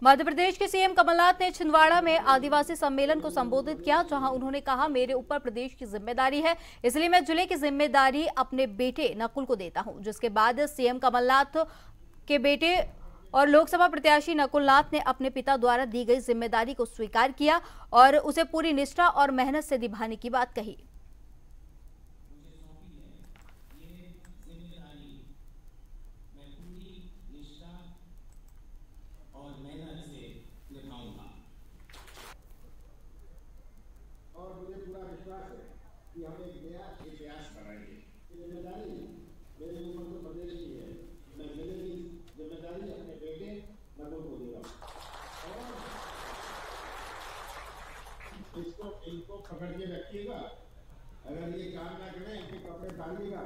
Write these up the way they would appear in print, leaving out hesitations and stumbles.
मध्य प्रदेश के सीएम कमलनाथ ने छिंदवाड़ा में आदिवासी सम्मेलन को संबोधित किया, जहां उन्होंने कहा, मेरे ऊपर प्रदेश की जिम्मेदारी है, इसलिए मैं जिले की जिम्मेदारी अपने बेटे नकुल को देता हूं। जिसके बाद सीएम कमलनाथ के बेटे और लोकसभा प्रत्याशी नकुल नाथ ने अपने पिता द्वारा दी गई जिम्मेदारी को स्वीकार किया और उसे पूरी निष्ठा और मेहनत से निभाने की बात कही। और मुझे पूरा विश्वास है कि हम एक नया इतिहास बनाएंगे। जिम्मेदारी मेरे ऊपर तो प्रदेश की है, मैं जिले की जिम्मेदारी अपने बेटे नकुल को दूंगा और इनको पकड़ के रखिएगा। अगर ये काम ना करें इनके कपड़े डालिएगा।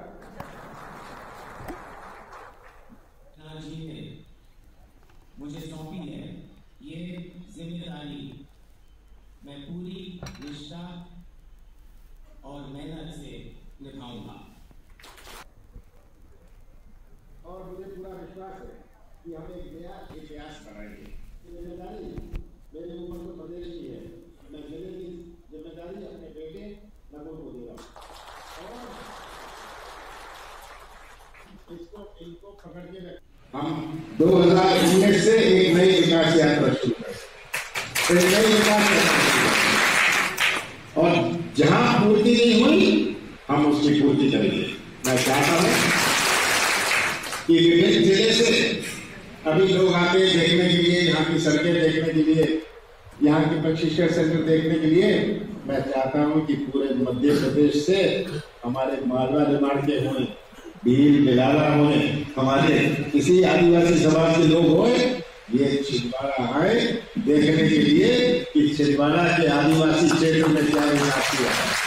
जी ने मुझे सौंपी है ये जिम्मेदारी, मैं पूरी निष्ठा और मेहनत से निभाऊंगा। और मुझे पूरा विश्वास है कि हम एक नया इतिहास बनाएंगे। जिम्मेदारी मेरे ऊपर तो प्रदेश की है, मैं जिले की जिम्मेदारी अपने बेटे नकुल को दूंगा और इनको पकड़ के रख। हम 2019 से एक नई विकास यात्रा शुरू करें, एक नई विकास और जहां पूर्ति नहीं हुई हम उसकी पूर्ति करेंगे। मैं चाहता हूं कि विभिन्न जिले से अभी लोग आते हैं देखने के लिए, यहाँ की सड़कें देखने के लिए, यहाँ के प्रशिक्षण सेंटर देखने के लिए। मैं चाहता हूं कि पूरे मध्य प्रदेश से हमारे मालवा निर्माण के हों, भील बिलाला हों, हमारे किसी आदिवासी समाज के लोग हों, ये छिंदवाड़ा आए देखने के लिए कि छिंदवाड़ा के आदिवासी क्षेत्र में क्या विकास हुआ है।